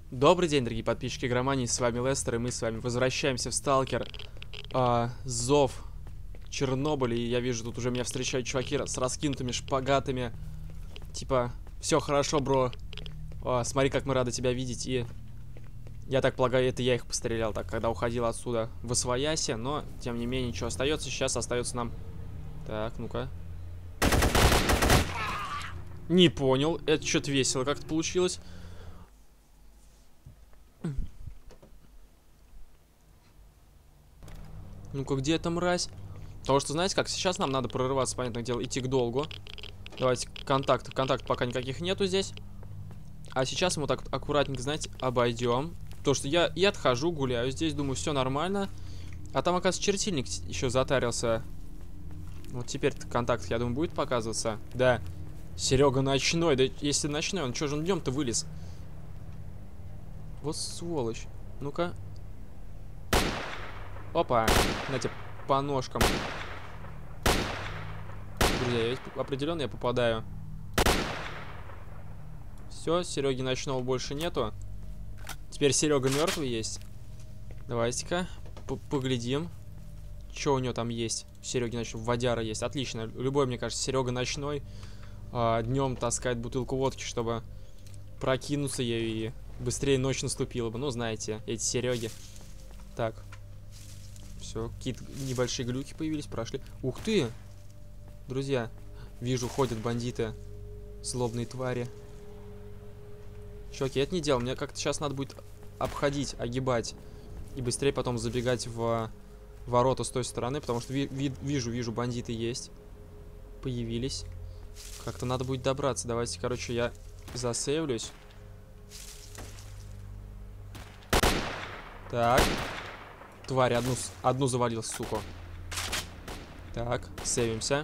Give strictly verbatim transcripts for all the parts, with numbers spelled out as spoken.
Добрый день, дорогие подписчики Игромании, с вами Лестер, и мы с вами возвращаемся в Сталкер. А, Зов Чернобыля, и я вижу, тут уже меня встречают чуваки с раскинутыми шпагатами. Типа, все хорошо, бро. А, смотри, как мы рады тебя видеть, и... Я так полагаю, это я их пострелял, так, когда уходил отсюда в освояси, но, тем не менее, ничего остается. Сейчас остается нам... Так, ну-ка. Не понял, это что-то весело как-то получилось. Ну-ка, где эта мразь? Потому что, знаете как, сейчас нам надо прорываться, понятное дело, идти к долгу. Давайте, контакт, контакт пока никаких нету здесь. А сейчас мы так вот аккуратненько, знаете, обойдем. Потому что я, я отхожу, гуляю здесь, думаю, все нормально. А там, оказывается, чертильник еще затарился. Вот теперь-то контакт, я думаю, будет показываться. Да. Серега ночной. Да если ночной, он что же он днем-то вылез? Вот сволочь. Ну-ка. Опа. Знаете, по ножкам. Друзья, я определенно я попадаю. Все, Сереги ночного больше нету. Теперь Серега мертвый есть. Давайте-ка поглядим. Что у него там есть? Сереги ночного. Водяра есть. Отлично. Любой, мне кажется, Серега ночной а, днем таскает бутылку водки, чтобы прокинуться ею и быстрее ночь наступила бы. Ну, знаете, эти Сереги. Так. Все, какие-то небольшие глюки появились, прошли. Ух ты! Друзья, вижу, ходят бандиты. Злобные твари. Чуваки, это не дело. Мне как-то сейчас надо будет обходить, огибать. И быстрее потом забегать в ворота с той стороны. Потому что ви ви вижу, вижу, бандиты есть. Появились. Как-то надо будет добраться. Давайте, короче, я засейвлюсь. Так. Тварь, одну, одну завалил, сука. Так, сейвимся.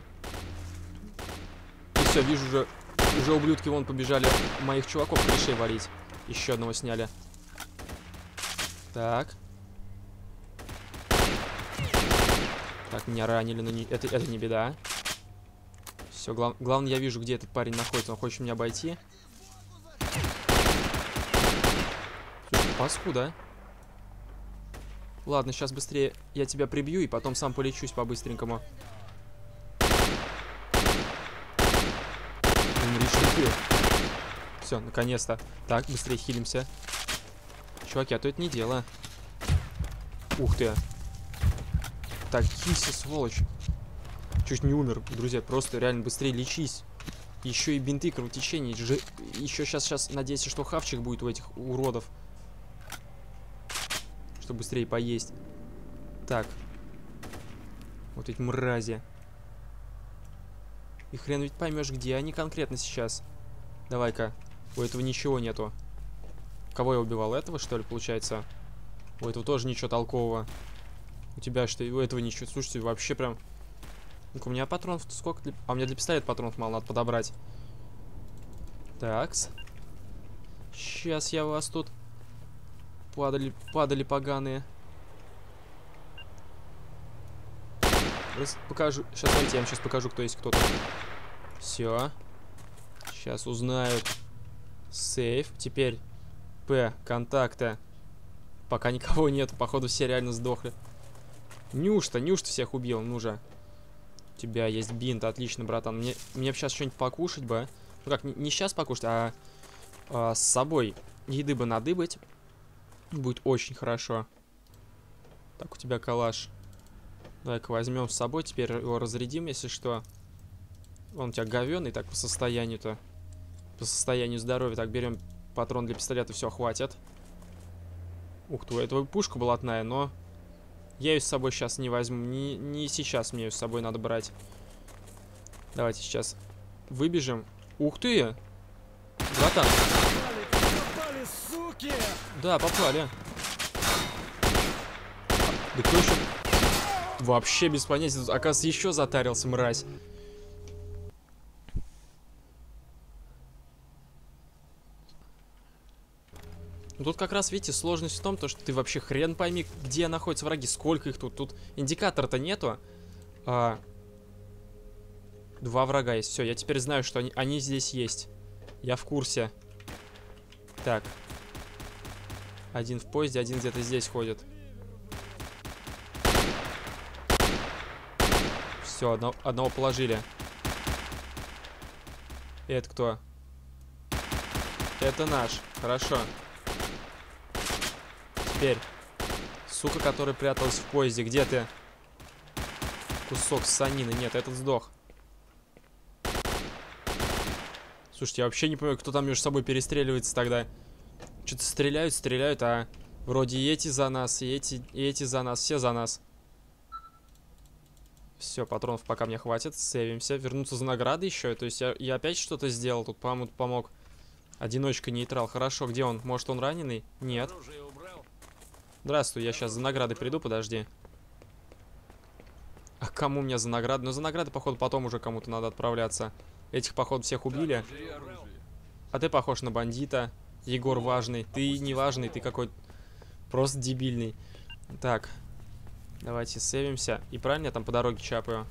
И все, вижу, уже, уже ублюдки вон побежали моих чуваков клишей валить. Еще одного сняли. Так. Так, меня ранили, но не, это, это не беда. Все, глав, главное, я вижу, где этот парень находится. Он хочет меня обойти. Слушай, паскуда. Ладно, сейчас быстрее я тебя прибью и потом сам полечусь по-быстренькому. Все, наконец-то. Так, быстрее хилимся. Чуваки, а то это не дело. Ух ты. Так, киси, сволочь. Чуть не умер, друзья. Просто реально быстрее лечись. Еще и бинты, кровотечение. Ж... Еще сейчас, сейчас, надеюсь, что хавчик будет у этих уродов. Чтобы быстрее поесть. Так. Вот эти мрази. И хрен ведь поймешь, где они конкретно сейчас. Давай-ка. У этого ничего нету. Кого я убивал? Этого, что ли, получается? У этого тоже ничего толкового. У тебя что? У этого ничего. Слушайте, вообще прям... Ну-ка, у меня патронов сколько? Для... А у меня для пистолета патронов мало, надо подобрать. Такс. Сейчас я вас тут... Падали, падали поганые. Раз покажу. Сейчас, смотрите, я вам сейчас покажу, кто есть кто-то. Все. Сейчас узнают. Сейф. Теперь П. Контакта. Пока никого нет. Походу все реально сдохли. Неужто? Неужто всех убил? Ну же. У тебя есть бинт. Отлично, братан. Мне, мне сейчас что-нибудь покушать бы. Ну как, не, не сейчас покушать, а, а с собой еды бы надыбать. Будет очень хорошо. Так, у тебя калаш. Давай-ка возьмем с собой. Теперь его разрядим, если что. Он у тебя говёный, так, по состоянию-то. По состоянию здоровья. Так, берем патрон для пистолета. Все, хватит. Ух ты, у этого пушка блатная, но... Я ее с собой сейчас не возьму. Не, не сейчас мне ее с собой надо брать. Давайте сейчас выбежим. Ух ты! Братан. Попали, суки! Да, попали. Да кто еще? Вообще без понятия. Тут, оказывается, еще затарился, мразь. Ну, тут как раз, видите, сложность в том, то, что ты вообще хрен пойми, где находятся враги, сколько их тут. Тут индикатора-то нету. А... Два врага есть. Все, я теперь знаю, что они, они здесь есть. Я в курсе. Так. Один в поезде, один где-то здесь ходит. Все, одно, одного положили. Это кто? Это наш. Хорошо. Теперь. Сука, которая пряталась в поезде. Где ты? Кусок санины. Нет, этот сдох. Слушайте, я вообще не понимаю, кто там между собой перестреливается тогда. Что-то стреляют, стреляют, а вроде и эти за нас, и эти, и эти за нас. Все за нас. Все, патронов пока мне хватит. Сейвимся. Вернуться за награды еще. То есть я, я опять что-то сделал. Тут, по-моему, помог. Одиночка, нейтрал. Хорошо, где он? Может, он раненый? Нет. Здравствуй, я сейчас за награды приду, подожди. А кому мне за награды? Ну, за награды, походу, потом уже кому-то надо отправляться. Этих, походу, всех убили. А ты похож на бандита. Егор важный. Ты не важный, ты какой-то просто дебильный. Так. Давайте сейвимся. И правильно я там по дороге чапаю?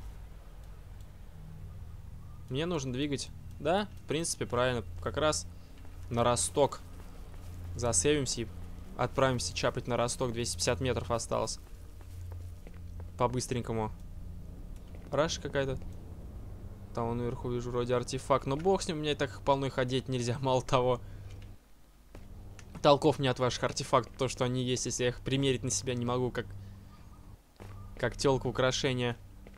Мне нужно двигать. Да, в принципе, правильно. Как раз на Росток. Засейвимся и отправимся чапать на Росток. двести пятьдесят метров осталось. По-быстренькому. Раша какая-то. Там вон наверху вижу вроде артефакт. Но бог с ним, у меня и так полно их одеть нельзя. Мало того. Толков мне от ваших артефактов. То, что они есть, если я их примерить на себя не могу. Как, как тёлка украшения.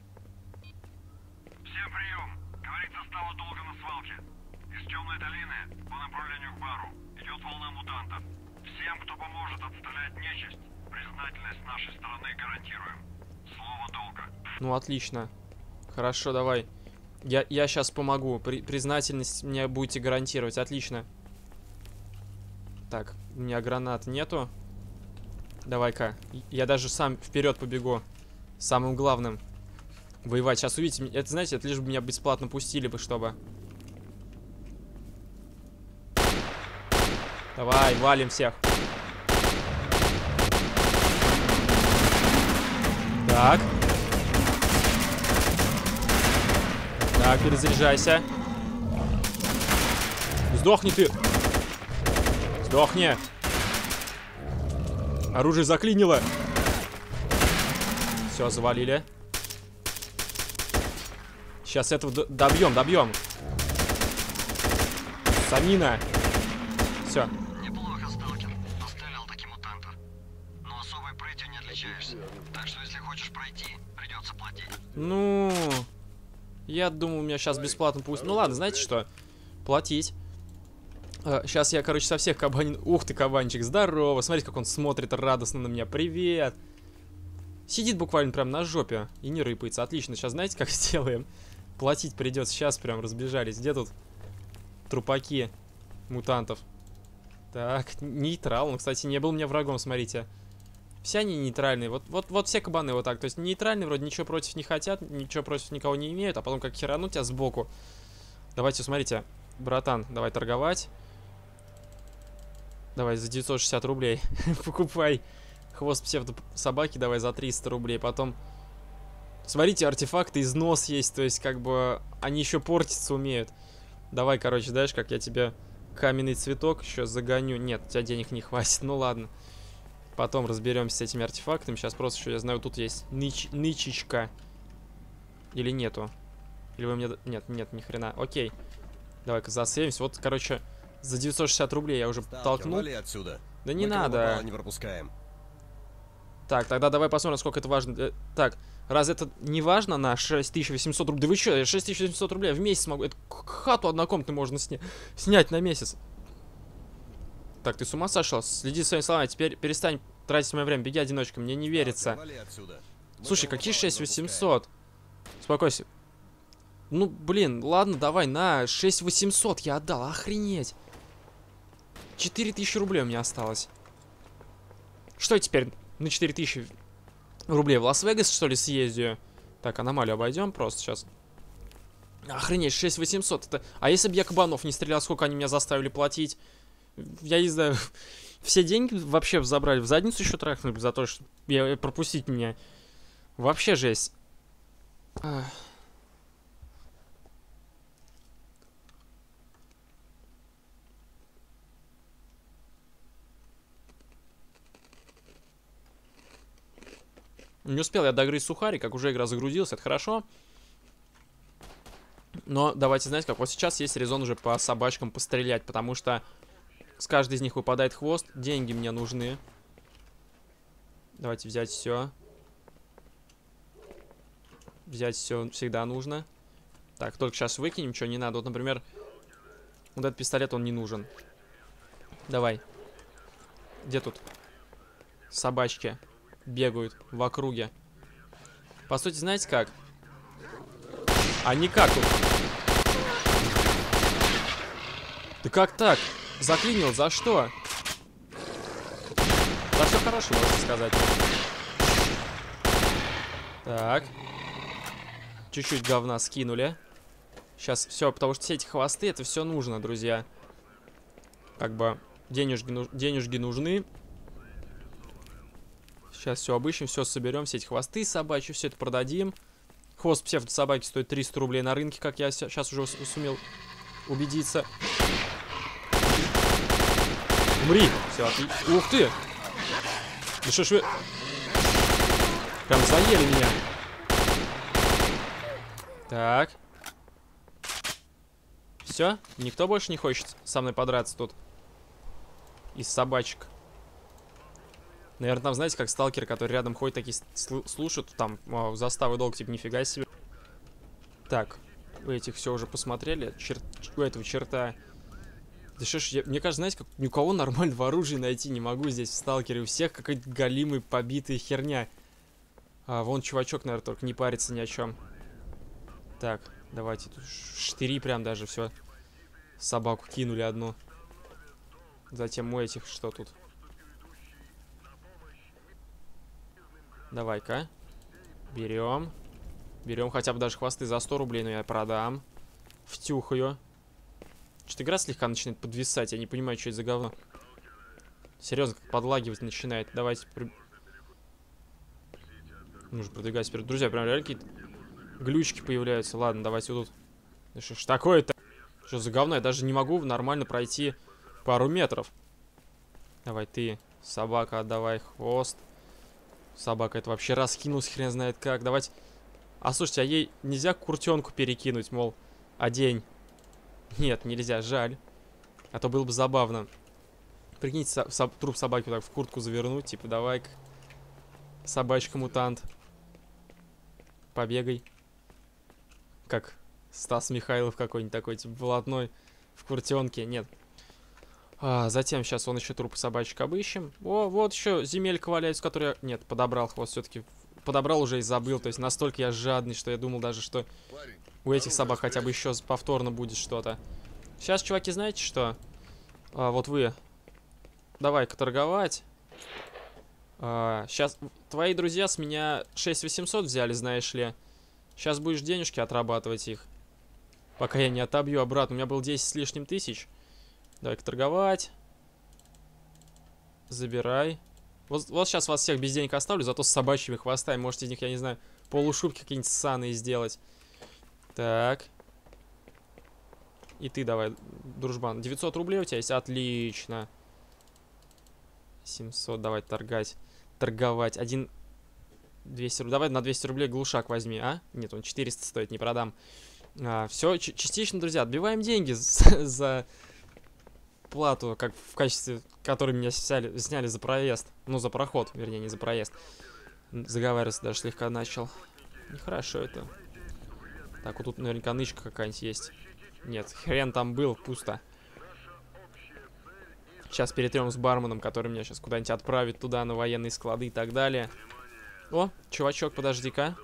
Всем прием. Говорится, стало долго на свалке. Из темной долины по направлению к бару идет волна мутантов. Всем, кто поможет отстрелять нечисть, признательность с нашей стороны гарантируем. Слово долга. Ну, отлично. Хорошо, давай. Я, я сейчас помогу. При, признательность мне будете гарантировать. Отлично. Так, у меня гранат нету. Давай-ка. Я даже сам вперед побегу. Самым главным. Воевать. Сейчас увидите. Это, знаете, это лишь бы меня бесплатно пустили бы, чтобы... Давай, валим всех. Так. Так, перезаряжайся. Сдохни ты. Сдохни. Оружие заклинило. Все, завалили. Сейчас этого добьем, добьем. Санина. Все. Неплохо, сталкер. Пострелял таки мутанта. Но особой прытью не отличаешься. Так что, если хочешь пройти, придется платить. Ну... Я думал, у меня сейчас бесплатно пусть. Ну ладно, знаете что? Платить. Сейчас я, короче, со всех кабанин... Ух ты, кабанчик, здорово. Смотрите, как он смотрит радостно на меня. Привет. Сидит буквально прям на жопе и не рыпается. Отлично. Сейчас знаете, как сделаем? Платить придется. Сейчас прям разбежались. Где тут трупаки мутантов? Так, нейтрал. Он, кстати, не был мне врагом, смотрите. Все они нейтральные. Вот, вот, вот все кабаны вот так. То есть нейтральные, вроде ничего против не хотят, ничего против никого не имеют, а потом как херануть тебя сбоку. Давайте, смотрите, братан, давай торговать. Давай за девятьсот шестьдесят рублей покупай хвост псевдо-собаки, давай за триста рублей. Потом, смотрите, артефакты, износ есть, то есть как бы они еще портиться умеют. Давай, короче, знаешь, как я тебе каменный цветок еще загоню. Нет, у тебя денег не хватит, ну ладно. Потом разберемся с этими артефактами. Сейчас просто еще, я знаю, тут есть ныч, нычечка. Или нету? Или вы мне... Нет, нет, ни хрена. Окей. Давай-ка засейвимся. Вот, короче, за девятьсот шестьдесят рублей я уже Сталкер, толкнул. отсюда. Да не Мы надо. не пропускаем. Так, тогда давай посмотрим, сколько это важно. Э, так, раз это не важно на шесть тысяч восемьсот рублей. Да вы что, шесть тысяч восемьсот рублей в месяц могу. Это хату однокомнатную можно сня... снять на месяц. Так, ты с ума сошел? Следи за своими словами. Теперь перестань тратить мое время. Беги одиночкой. Мне не верится. Слушай, какие шесть восемьсот? Успокойся. Ну, блин, ладно, давай, на шесть восемьсот я отдал. Охренеть. четыре тысячи рублей у меня осталось. Что я теперь на четыре тысячи рублей в Лас-Вегас, что ли, съездию? Так, аномалию обойдем просто сейчас. Охренеть, шесть восемьсот. Это... А если бы я кабанов не стрелял, сколько они меня заставили платить? Я не знаю, все деньги вообще забрали, в задницу еще трахнули за то, что я, пропустить меня. Вообще жесть. Ах. Не успел я догрызть сухарик, как уже игра загрузилась, это хорошо. Но давайте, знаете как, вот сейчас есть резон уже по собачкам пострелять, потому что с каждой из них выпадает хвост, деньги мне нужны. Давайте взять все. Взять все всегда нужно. Так, только сейчас выкинем, что не надо. Вот, например, вот этот пистолет, он не нужен. Давай. Где тут собачки бегают в округе? По сути, знаете как? А никак тут. Да как так? Заклинил, за что? Да все хорошо, можно сказать. Так. Чуть-чуть говна скинули. Сейчас все, потому что все эти хвосты, это все нужно, друзья. Как бы денежки, ну, денежки нужны. Сейчас все обыщем, все соберем, все эти хвосты собачьи, все это продадим. Хвост псевдособаки стоит триста рублей на рынке, как я сейчас уже сумел убедиться. Умри! Все, отлично. Ух ты! Да что ж вы... Прям заели меня. Так. Все? Никто больше не хочет со мной подраться тут? Из собачек. Наверное, там, знаете, как сталкеры, которые рядом ходят, такие слушают. Там, вау, заставы долг, типа, нифига себе. Так. У этих все уже посмотрели. Чер... У этого черта... Да что ж, я... мне кажется, знаете, как ни у кого нормального оружия найти не могу здесь в сталкере. У всех какая-то голимая, побитая херня. А, вон чувачок, наверное, только не парится ни о чем. Так, давайте. Тут штыри прям даже все. Собаку кинули одну. Затем у этих что тут? Давай-ка. Берем. Берем хотя бы даже хвосты за сто рублей, но я продам. Втюхаю. Что-то игра слегка начинает подвисать. Я не понимаю, что это за говно. Серьезно, как подлагивать начинает. Давайте. При... Нужно продвигать вперед. Друзья, прям реально какие-то глючки появляются. Ладно, давайте вот тут. Да что ж такое-то? Что за говно? Я даже не могу нормально пройти пару метров. Давай ты, собака, отдавай хвост. Собака это вообще раскинулась, хрен знает как. Давайте. А слушайте, а ей нельзя куртенку перекинуть, мол, одень. Нет, нельзя, жаль. А то было бы забавно. Прикиньте, со со труп собаки вот так в куртку завернуть. Типа, давай-ка, собачка-мутант. Побегай. Как Стас Михайлов какой-нибудь такой, типа, блатной в куртенке. Нет. А, затем сейчас он еще трупы собачек обыщем. О, вот еще земелька валяется, которую я... Нет, подобрал хвост все-таки. Подобрал уже и забыл. То есть настолько я жадный, что я думал даже, что у этих собак хотя бы еще повторно будет что-то. Сейчас, чуваки, знаете что? А, вот вы. Давай-ка торговать. А, сейчас твои друзья с меня шесть тысяч восемьсот взяли, знаешь ли. Сейчас будешь денежки отрабатывать их. Пока я не отобью обратно. У меня было десять с лишним тысяч. Давай-ка торговать. Забирай. Вот, вот сейчас вас всех без денег оставлю, зато с собачьими хвостами. Можете из них, я не знаю, полушубки какие-нибудь ссаные сделать. Так. И ты давай, дружбан. девятьсот рублей у тебя есть? Отлично. семьсот, давай торгать. Торговать. Один... двести рублей. Давай на двести рублей глушак возьми, а? Нет, он четыреста стоит, не продам. А, все, частично, друзья, отбиваем деньги за, за плату, как в качестве, которой меня сняли, сняли за проезд. Ну, за проход, вернее, не за проезд. Заговариваться даже слегка начал. Нехорошо это. Так, вот тут наверняка нычка какая-нибудь есть. Нет, хрен там был, пусто. Сейчас перетрем с барменом, который меня сейчас куда-нибудь отправит туда, на военные склады и так далее. О, чувачок, подожди-ка.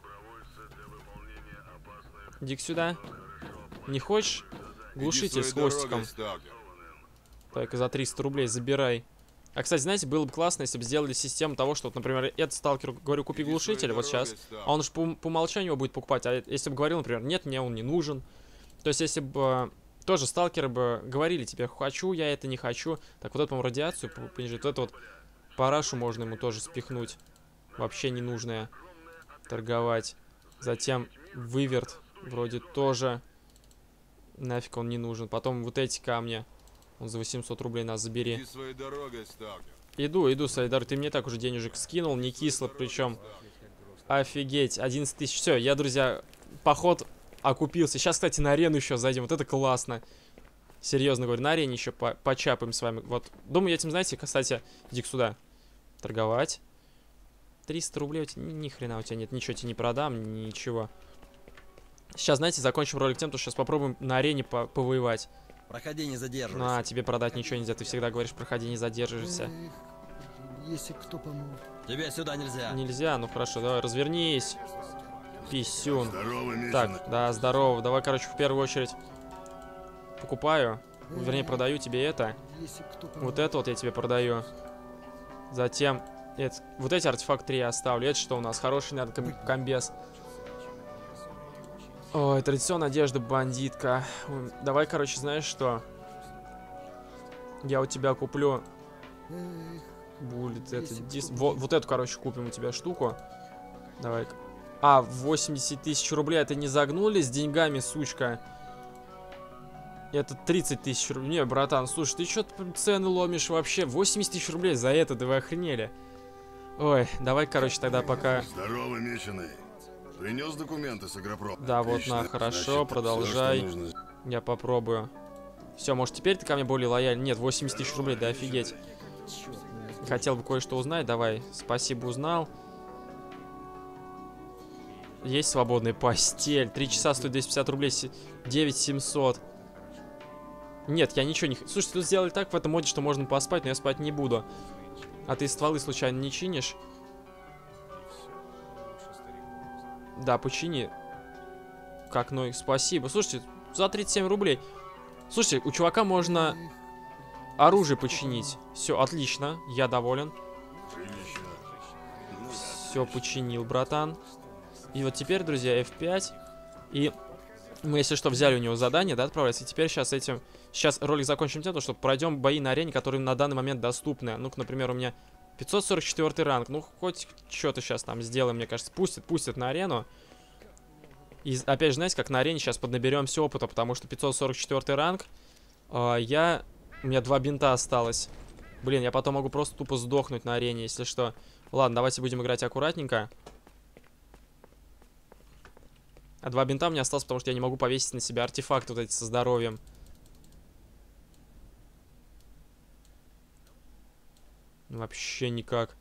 Иди-ка сюда. Не хочешь? Глушитель с хвостиком. Так, за триста рублей забирай. А, кстати, знаете, было бы классно, если бы сделали систему того, что, вот, например, этот сталкер, говорю, купи глушитель, вот сейчас, а он же по, по умолчанию его будет покупать. А если бы говорил, например, нет, мне он не нужен. То есть, если бы тоже сталкеры бы говорили тебе, хочу я это, не хочу. Так, вот эту, по-моему, радиацию понижит. Вот эту вот парашу можно ему тоже спихнуть. Вообще ненужное. Торговать. Затем выверт. Вроде тоже. Нафиг он не нужен. Потом вот эти камни. Он за восемьсот рублей нас забери. Иди своей дорогой, сталкер. Иду, иду, Сайдар. Ты мне так уже денежек скинул. Не кисло, причем. Офигеть, одиннадцать тысяч. Все, я, друзья, поход окупился. Сейчас, кстати, на арену еще зайдем. Вот это классно. Серьезно говорю, на арене еще по почапаем с вами. Вот, думаю, этим, знаете, кстати, иди сюда. Торговать. триста рублей у тебя, ни, ни хрена у тебя нет. Ничего тебе не продам, ничего. Сейчас, знаете, закончим ролик тем, что сейчас попробуем на арене по повоевать. Проходи, не задерживайся. На, тебе продать ничего нельзя. Ты всегда говоришь, проходи, не задерживайся. Если кто поможет. Тебе сюда нельзя. Нельзя, ну хорошо, давай, развернись. Писюн. Здорово, Так, да, здорово. Давай, короче, в первую очередь покупаю. Вернее, продаю тебе это. Если кто поможет. Вот это вот я тебе продаю. Затем, это, вот эти артефакты три я оставлю. Это что у нас? Хороший, наверное, ком комбез. Ой, традиционная одежда, бандитка. Ой, давай, короче, знаешь что? Я у тебя куплю... Будет это... Дис... Вот, вот эту, короче, купим у тебя штуку. Давай. А, восемьдесят тысяч рублей. Это не загнули с деньгами, сучка? Это тридцать тысяч рублей. Не, братан, слушай, ты что цены ломишь вообще? восемьдесят тысяч рублей за это, да вы охренели. Ой, давай, короче, тогда пока... Здорово, меченый. Принес документы с Агропром? Да, вот, на, хорошо, продолжай. Я попробую. Все, может, теперь ты ко мне более лояльный? Нет, восемьдесят тысяч рублей, да офигеть. Хотел бы кое-что узнать, давай. Спасибо, узнал. Есть свободная постель. Три часа стоит двести пятьдесят рублей. девять семьсот. Нет, я ничего не... Слушай, тут сделали так в этом моде, что можно поспать, но я спать не буду. А ты стволы случайно не чинишь? Да, почини. Как, ну, спасибо. Слушайте, за тридцать семь рублей. Слушайте, у чувака можно оружие починить. Все, отлично, я доволен. Все починил, братан. И вот теперь, друзья, эф пять. И мы, если что, взяли у него задание, да, отправляться. И теперь сейчас этим... Сейчас ролик закончим тем, что пройдем бои на арене, которые на данный момент доступны. Ну-ка, например, у меня пятьсот сорок четвёртый ранг. Ну, хоть что-то сейчас там сделаем, мне кажется. Пустят, пустят на арену. И опять же, знаете, как на арене сейчас поднаберемся опыта, потому что пятьсот сорок четвёртый ранг. Э, я... У меня два бинта осталось. Блин, я потом могу просто тупо сдохнуть на арене, если что. Ладно, давайте будем играть аккуратненько. А два бинта у меня осталось, потому что я не могу повесить на себя артефакты вот эти со здоровьем. Вообще никак.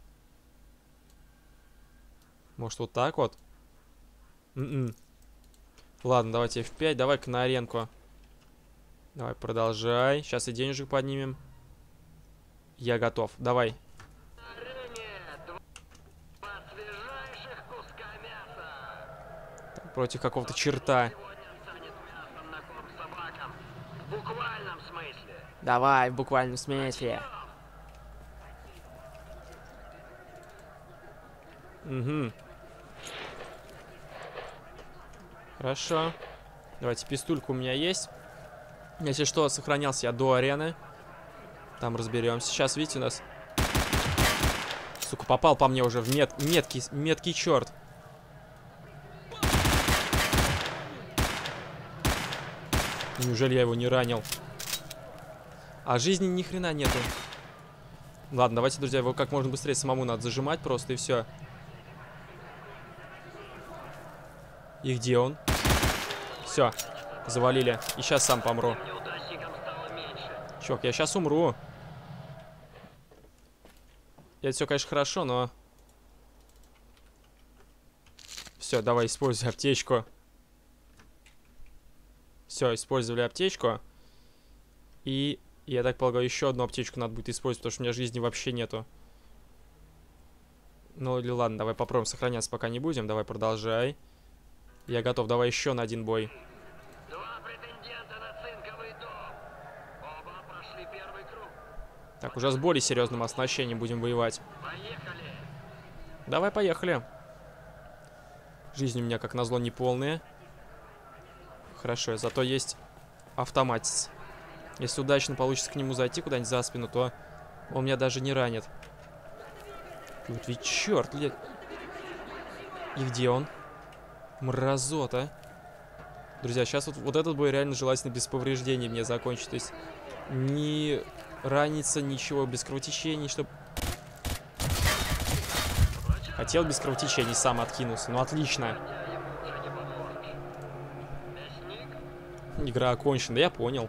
Может, вот так вот? М-м. Ладно, давайте эф пять. Давай-ка на аренку. Давай, продолжай. Сейчас и денежек поднимем. Я готов. Давай. Так, против какого-то черта. Давай, в буквальном смысле. Угу. Хорошо. Давайте, пистулька у меня есть. Если что, сохранялся я до арены. Там разберемся. Сейчас, видите, у нас... Сука, попал по мне уже в мет... меткий, меткий черт. Неужели я его не ранил? А жизни ни хрена нету. Ладно, давайте, друзья, его как можно быстрее самому надо зажимать просто, и все. И где он? Все, завалили. И сейчас сам помру. Чувак, я сейчас умру. Это все, конечно, хорошо, но... Все, давай, используй аптечку. Все, использовали аптечку. И, я так полагаю, еще одну аптечку надо будет использовать, потому что у меня жизни вообще нету. Ну или ладно, давай попробуем сохраняться, пока не будем. Давай, продолжай. Я готов, давай еще на один бой. Два претендента на цинковый дом. Оба прошли первый круг. Так, уже с более серьезным оснащением будем воевать. Поехали. Давай, поехали. Жизнь у меня, как назло, неполная. Хорошо, зато есть автоматец. Если удачно получится к нему зайти куда-нибудь за спину, то он меня даже не ранит. Вот ведь черт, ли... И где он? Мразота. Друзья, сейчас вот, вот этот бой реально желательно без повреждений мне закончить. То есть не раниться, ничего, без кровотечений, чтобы... Хотел без кровотечений, сам откинулся. Ну, отлично. Игра окончена, да я понял.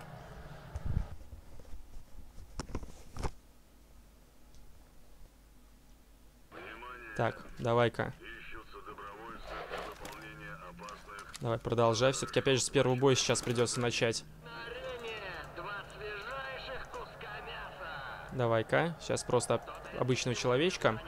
Так, давай-ка. Давай, продолжай. Все-таки опять же с первого боя сейчас придется начать. Давай-ка. Сейчас просто обычного человечка.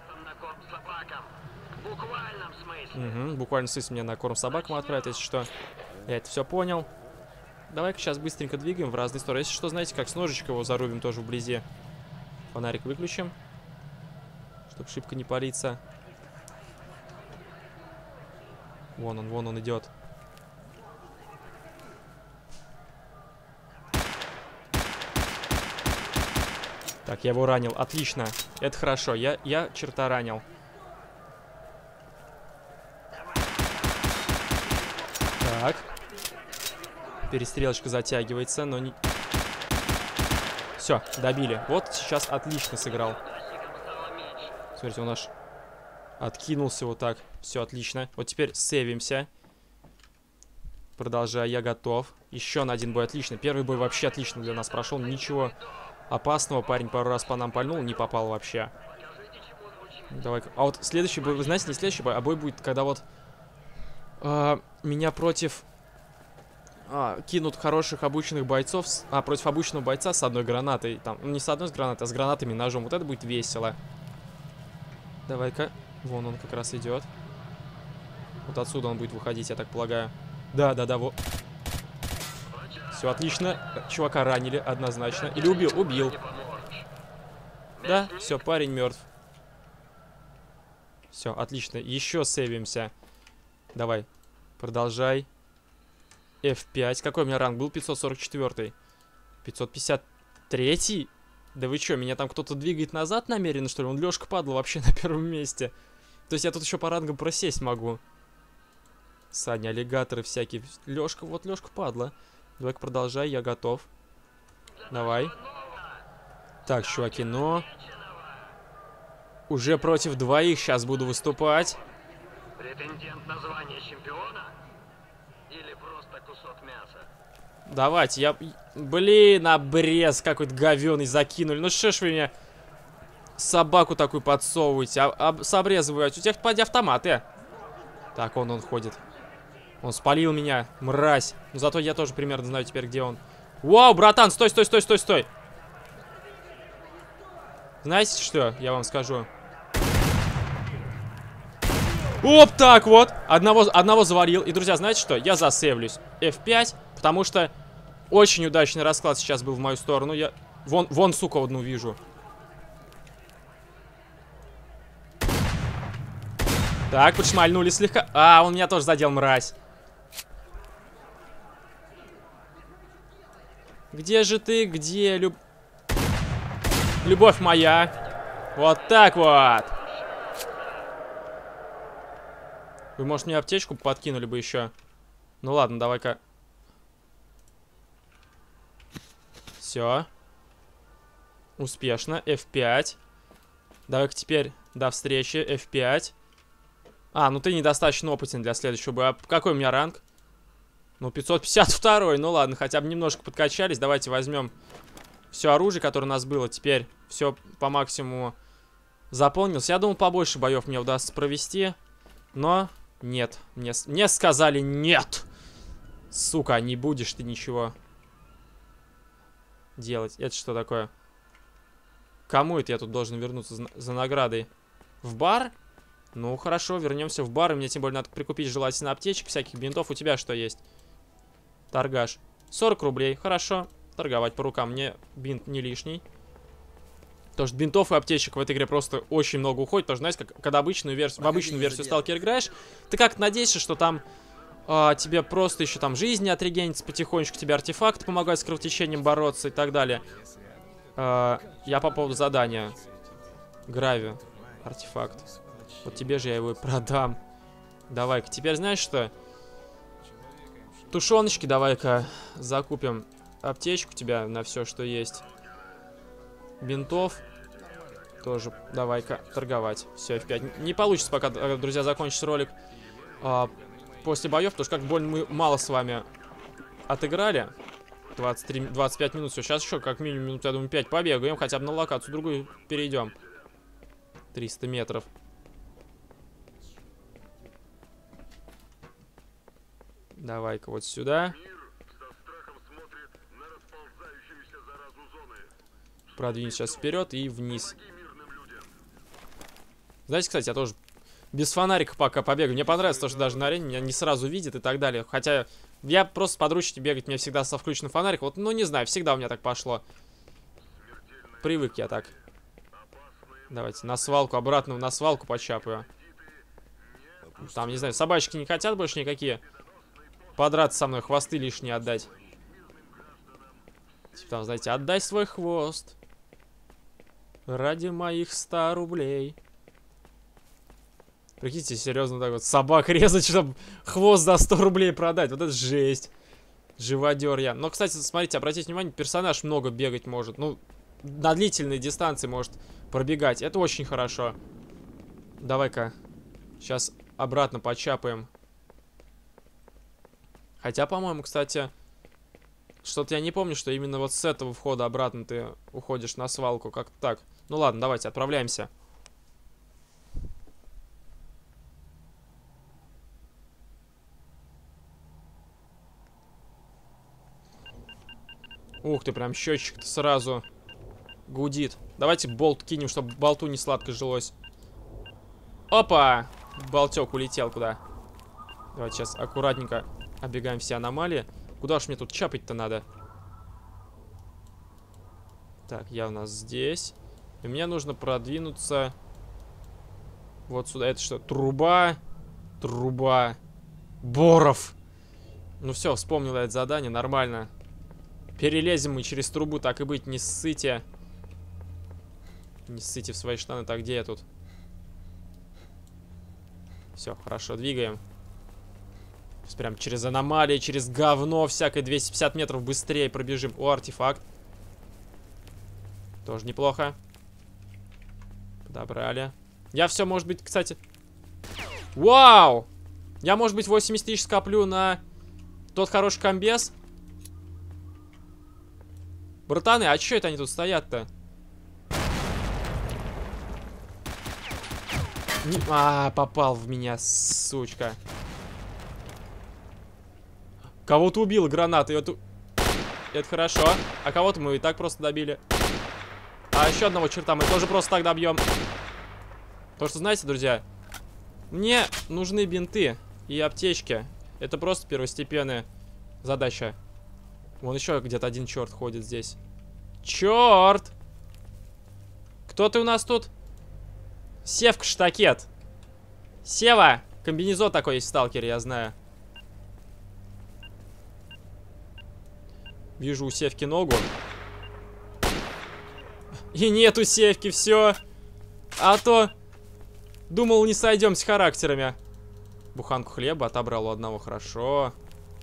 Угу, буквально в смысле мне на корм собакам отправить, если что. Я это все понял. Давай-ка сейчас быстренько двигаем в разные стороны. Если что, знаете, как с ножичка его зарубим тоже вблизи. Фонарик выключим. Чтоб шибко не палиться. Вон он, вон он идет. Так, я его ранил. Отлично. Это хорошо. Я, я черта ранил. Так. Перестрелочка затягивается, но не... Все, добили. Вот сейчас отлично сыграл. Смотрите, он аж откинулся вот так. Все, отлично. Вот теперь сейвимся. Продолжай, я готов. Еще на один бой, отлично. Первый бой вообще отлично для нас прошел. Ничего опасного. Парень пару раз по нам пальнул, не попал вообще. Давай. А вот следующий бой, вы знаете, не следующий бой, а бой будет, когда вот э, меня против... А, кинут хороших обученных бойцов. С... А, против обученного бойца с одной гранатой. Там, ну, не с одной с гранатой, а с гранатами и ножом. Вот это будет весело. Давай-ка. Вон он как раз идет. Вот отсюда он будет выходить, я так полагаю. Да, да, да, вот. Все, отлично. Чувака ранили, однозначно. Или убил, убил. Да, все, парень мертв. Все, отлично. Еще сейвимся. Давай, продолжай. эф пять. Какой у меня ранг был? пятьсот сорок четыре. пятьсот пятьдесят три? Да вы что, меня там кто-то двигает назад намеренно, что ли? Он Лёшка падла вообще на первом месте. То есть я тут еще по рангам просесть могу. Саня, аллигаторы всякие. Лёшка, вот Лёшка падла. Давай-ка продолжай, я готов. Давай. Так, чуваки, но... Уже против двоих сейчас буду выступать. Претендент на звание чемпиона? Или просто кусок мяса? Давайте, я... Блин, обрез какой-то говёный закинули. Ну что ж вы мне собаку такую подсовываете? А, а, с обреза вы... У тебя, поди, автоматы. Так, он, он ходит. Он спалил меня, мразь. Но зато я тоже примерно знаю теперь, где он. Вау, братан, стой, стой, стой, стой, стой. Знаете что? Я вам скажу. Оп, так вот. Одного, одного заварил. И, друзья, знаете что? Я засейвлюсь. эф пять, потому что очень удачный расклад сейчас был в мою сторону. Я... Вон, вон, сука, одну вижу. Так, подшмальнули слегка. А, он меня тоже задел, мразь. Где же ты? Где люб... Любовь моя? Вот так вот. Вы, может, мне аптечку подкинули бы еще? Ну ладно, давай-ка. Все. Успешно. эф пять. Давай-ка теперь до встречи. эф пять. А, ну ты недостаточно опытен для следующего боя. А какой у меня ранг? Ну, пятьсот пятьдесят два. Ну ладно, хотя бы немножко подкачались. Давайте возьмем все оружие, которое у нас было. Теперь все по максимуму заполнилось. Я думал, побольше боев мне удастся провести. Но нет. Мне, мне сказали нет. Сука, не будешь ты ничего делать. Это что такое? Кому это я тут должен вернуться за, за наградой? В бар? Ну, хорошо, вернемся в бар. И мне тем более надо прикупить желательно аптечек, всяких бинтов. У тебя что есть? Торгаш. сорок рублей. Хорошо. Торговать по рукам. Мне бинт не лишний. Потому что бинтов и аптечек в этой игре просто очень много уходит. Потому что, знаете, как, когда обычную версию, в обычную версию Сталкер играешь, ты как надеешься, что там а, тебе просто еще там жизни отрегенится потихонечку, тебе артефакты помогают с кровотечением бороться и так далее. А, я по поводу задания. Грави. Артефакт. Вот тебе же я его и продам. Давай-ка. Теперь знаешь что? Тушеночки давай-ка закупим. Аптечку у тебя на все, что есть. Бинтов. Тоже давай-ка торговать. Все, эф пять. Не получится пока, друзья, закончить ролик а, после боев, потому что как больно мы мало с вами отыграли. двадцать три, двадцать пять минут. Все, сейчас еще как минимум минут, я думаю, пять побегаем. Хотя бы на локацию другую перейдем. триста метров. Давай-ка вот сюда. Продвинем сейчас вперед и вниз. Знаете, кстати, я тоже без фонарика пока побегаю. Мне понравится то, что даже на арене меня не сразу видит и так далее. Хотя я просто подручнее бегать мне всегда со включенным фонариком. Вот, ну не знаю, всегда у меня так пошло. Привык я так. Давайте на свалку, обратно на свалку почапаю. Там, не знаю, собачки не хотят больше никакие подраться со мной, хвосты лишние отдать. Типа там, знаете, отдай свой хвост ради моих ста рублей. Прикиньте, серьезно так вот собак резать, чтобы хвост за сто рублей продать. Вот это жесть. Живодер я. Но, кстати, смотрите, обратите внимание, персонаж много бегать может. Ну, на длительной дистанции может пробегать. Это очень хорошо. Давай-ка сейчас обратно почапаем. Хотя, по-моему, кстати, что-то я не помню, что именно вот с этого входа обратно ты уходишь на свалку. Как-то так. Ну ладно, давайте, отправляемся. Ух ты, прям счетчик-то сразу гудит. Давайте болт кинем, чтобы болту не сладко жилось. Опа! Болтек улетел куда. Давайте сейчас аккуратненько оббегаем все аномалии. Куда ж мне тут чапать-то надо? Так, я у нас здесь. И мне нужно продвинуться вот сюда. Это что? Труба. Труба. Боров. Ну все, вспомнил я это задание. Нормально. Перелезем мы через трубу, так и быть, не ссыте. Не ссыте в свои штаны. Так, где я тут? Все, хорошо, двигаем. Сейчас прям через аномалии, через говно всякое двести пятьдесят метров быстрее пробежим. О, артефакт. Тоже неплохо. Подобрали. Я все, может быть, кстати... Вау! Я, может быть, восемьдесят тысяч скоплю на тот хороший комбез. Братаны, а чё это они тут стоят-то? Не... А, попал в меня, сучка. Кого-то убил гранатой. Это... это хорошо. А кого-то мы и так просто добили. А еще одного черта мы тоже просто так добьем. Потому что, знаете, друзья, мне нужны бинты и аптечки. Это просто первостепенная задача. Вон еще где-то один черт ходит здесь. Черт! Кто ты у нас тут? Севка штакет. Сева! Комбинезон такой есть в сталкере, я знаю. Вижу у Севки ногу. И нету Севки, все. А то думал, не сойдемся характерами. Буханку хлеба отобрал у одного, хорошо.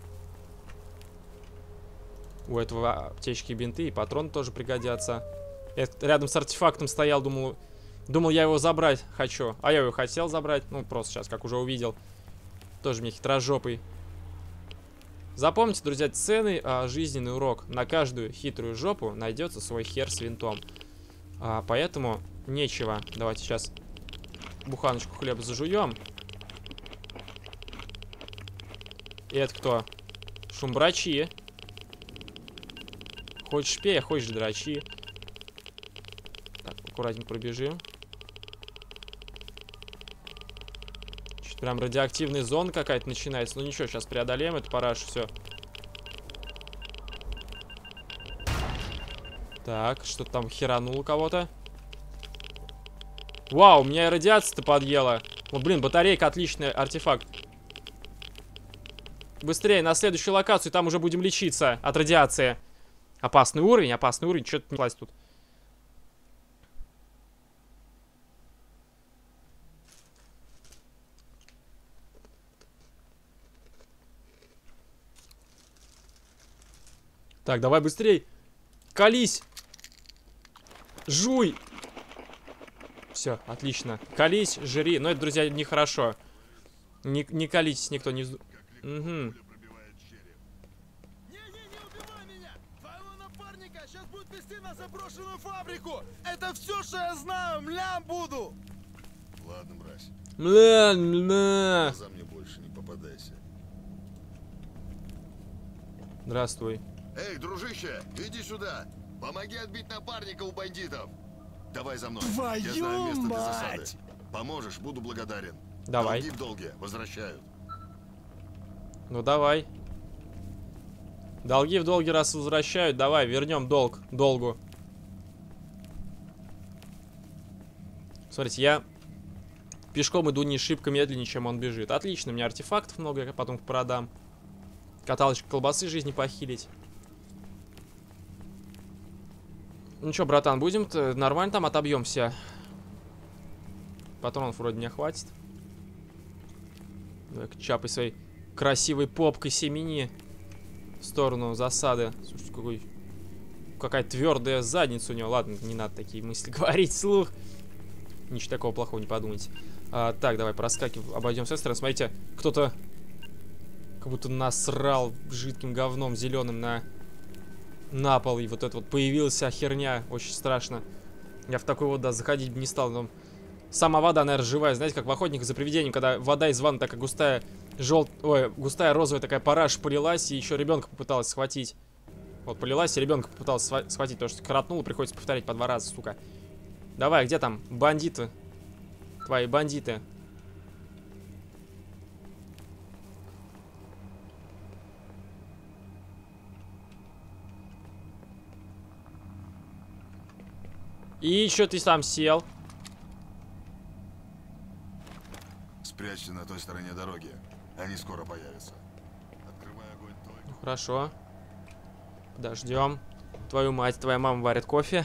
У этого аптечки, бинты и патроны тоже пригодятся. Я рядом с артефактом стоял, думал, думал, я его забрать хочу. А я его хотел забрать, ну просто сейчас, как уже увидел. Тоже мне хитрожопый. Запомните, друзья, ценный а, жизненный урок. На каждую хитрую жопу найдется свой хер с винтом. А, поэтому нечего. Давайте сейчас буханочку хлеба зажуем. И это кто? Шумбрачи. Хочешь пей, а хочешь драчи. Так, аккуратненько пробежим. Чуть прям радиоактивная зона какая-то начинается. Ну ничего, сейчас преодолеем это параш, все. Так, что-то там херануло кого-то. Вау, у меня и радиация-то подъела. Вот, блин, батарейка, отличный артефакт. Быстрее, на следующую локацию, там уже будем лечиться от радиации. Опасный уровень, опасный уровень. Что-то не класть тут. Так, давай быстрей. Колись. Жуй. Все, отлично. Колись, жри. Но это, друзья, нехорошо. Не, не колитесь, никто не... Угу. Не-не-не, убивай меня! Твоего напарника сейчас будут везти на заброшенную фабрику! Это все, что я знаю! Млям буду! Ладно, мразь. Мля, мля. Глаза мне больше не попадайся. Здравствуй. Эй, дружище, иди сюда. Помоги отбить напарника у бандитов. Давай за мной. Твою Я знаю место для мать! засады. Поможешь, буду благодарен. Давай. Долги в долге возвращают. Ну давай. Долги в долги раз возвращают. Давай, вернем долг. Долгу. Смотрите, я пешком иду не шибко медленнее, чем он бежит. Отлично, у меня артефактов много, я потом продам. Каталочку колбасы жизни похилить. Ну что, братан, будем нормально там отобьемся. Патронов вроде не хватит. Так, чапай своей красивой попкой семени в сторону засады. Слушай, какой... какая твердая задница у него. Ладно, не надо такие мысли говорить вслух. Ничего такого плохого не подумайте. А, так, давай проскакиваем, обойдем с этой стороны. Смотрите, кто-то как будто насрал жидким говном зеленым на, на пол. И вот это вот появилась вся херня. Очень страшно. Я в такой воду заходить бы не стал. Но сама вода, наверное, живая. Знаете, как в «Охотниках за привидением», когда вода из ванны такая густая, жел... Ой, густая розовая такая параш полилась, и еще ребенка попыталась схватить. Вот, полилась, и ребенка попыталась схватить, потому что коротнула, приходится повторять по два раза, сука. Давай, где там бандиты? Твои бандиты. И еще ты сам сел. Спрячься на той стороне дороги. Они скоро появятся. Открывай огонь только. Ну, хорошо. Подождем. Твою мать, твоя мама варит кофе.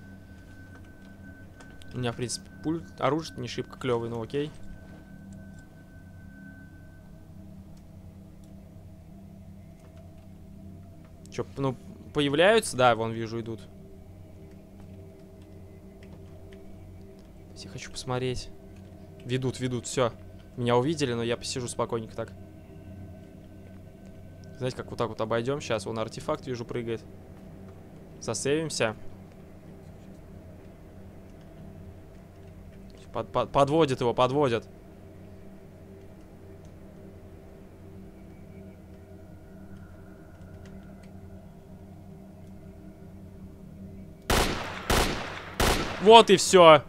У меня, в принципе, пульт, оружие не шибко клевый, но окей. Че, ну, появляются? Да, вон, вижу, идут. Все хочу посмотреть. Ведут, ведут, все. Меня увидели, но я посижу спокойненько так. Знаете, как вот так вот обойдем. Сейчас вон артефакт, вижу, прыгает. Засейвимся. Под, под, подводят его, подводят. Вот и все.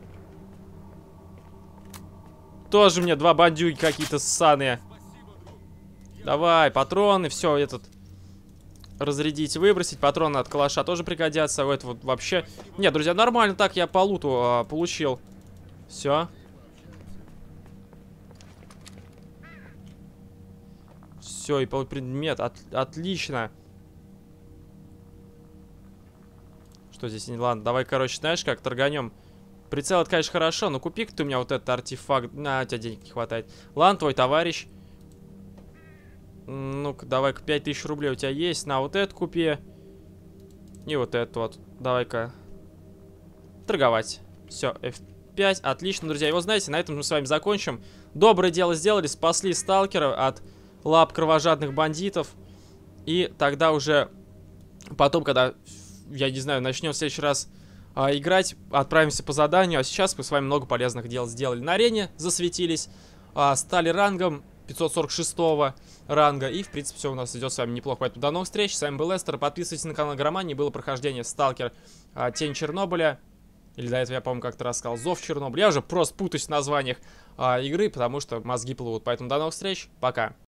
Тоже мне два бандюги какие-то ссаные. Давай, патроны, все, этот... Разрядить, выбросить. Патроны от калаша тоже пригодятся. Это вот вообще... Нет, друзья, нормально так я по луту а, получил. Все. Все, и предмет. От, отлично. Что здесь? Ладно, давай, короче, знаешь как, торганем. Прицел, это, конечно, хорошо, но купи-ка ты у меня вот этот артефакт. На, у тебя денег не хватает. Ладно, твой товарищ. Ну-ка, давай-ка пять тысяч рублей у тебя есть. На, вот это купи. И вот это вот. Давай-ка торговать. Все, эф пять. Отлично, друзья. И вот, знаете, на этом мы с вами закончим. Доброе дело сделали. Спасли сталкера от лап кровожадных бандитов. И тогда уже потом, когда, я не знаю, начнем в следующий раз а, играть, отправимся по заданию. А сейчас мы с вами много полезных дел сделали. На арене засветились. А, стали рангом пятьсот сорок шестого ранга. И, в принципе, все у нас идет с вами неплохо. Поэтому до новых встреч. С вами был Эстер. Подписывайтесь на канал Игромании. Было прохождение Сталкер а, Тень Чернобыля. Или до этого я, по-моему, как-то рассказал Зов Чернобыля. Я уже просто путаюсь в названиях а, игры, потому что мозги плывут. Поэтому до новых встреч. Пока.